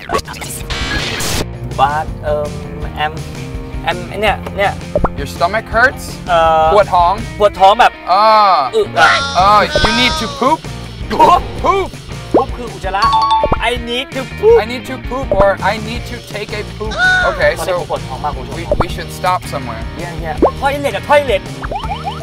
but am เนี่ย Your stomach hurts ปวดท้องแบบ you need to poop poop คืออุจจาระ I need to poop I need to poop or I need to take a poop Okay so ปวดท้องมาก we should stop somewhere toilet